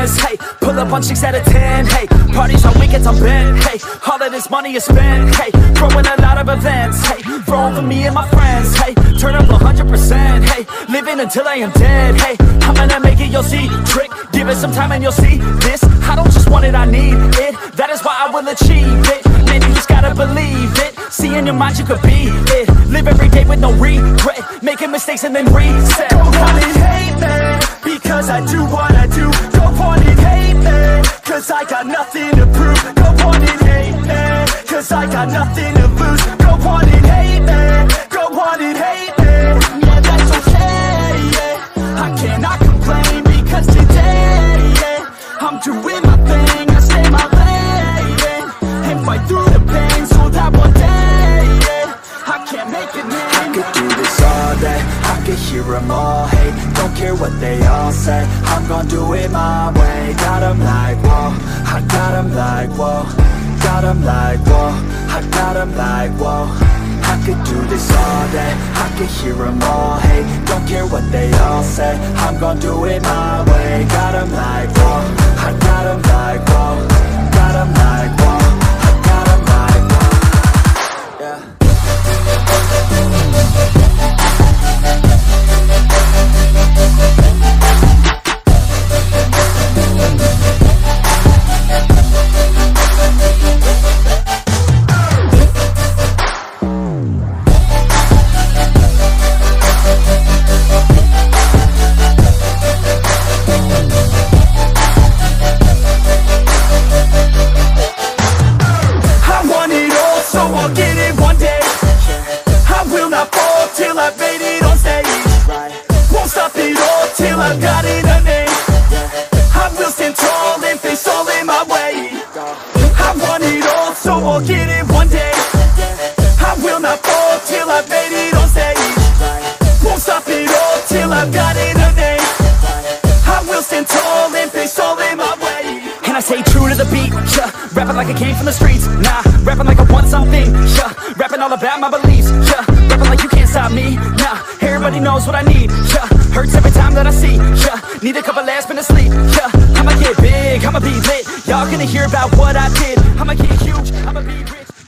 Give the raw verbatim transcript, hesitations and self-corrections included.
friends, hey, pull up on chicks out of ten, hey, parties on weekends I'm bent, hey, all of this money is spent, hey, throwing a lot of events, hey, for all for me and my friends, hey, turn up one hundred percent, hey, living until I am dead, hey, I'm gonna make it, you'll see, trick, give it some time and you'll see, this, I don't just want it, I need it, that is why I will achieve it, man, you just gotta believe it, see in your mind you could be it, live every day with no regret, making mistakes and then reset. Go on and hate me, because I do what I do. Go on and hate me, cause I got nothing to prove. Go on and hate me, cause I got nothing to lose. Go on and hate me, go on and hate me. Yeah, that's okay, yeah. I cannot complain, because today, yeah, I'm doing my thing, I stay my lane, yeah, and fight through the pain, so that one day, yeah, I can make it name. I could do this all day, I could hear them all hate, don't care what they all say, I'm gon' do it my way. Got 'em like, whoa, I got 'em like, whoa, got 'em like, whoa, I got 'em like, whoa. I could do this all day, I could hear them all hate, don't care what they all say, I'm gon' do it my way. Got 'em like, whoa, I got 'em like, whoa, got 'em like, whoa, I got 'em like, whoa, yeah. I've got it a name, I will stand tall and face all in my way. I want it all, so I'll get it one day. I will not fall till I've made it on stage. Won't stop it all till I've got it a name. I will stand tall and face all in my way. And I stay true to the beat, yeah. Rapping like I came from the streets, nah. Rapping like I want something, yeah. Rapping all about my beliefs, yeah. Rapping like you can't stop me, nah. Everybody knows what I need, yeah. Hurts every time that I see, yeah. Need a couple last minutes sleep, yeah. I'ma get big, I'ma be lit. Y'all gonna hear about what I did. I'ma get huge, I'ma be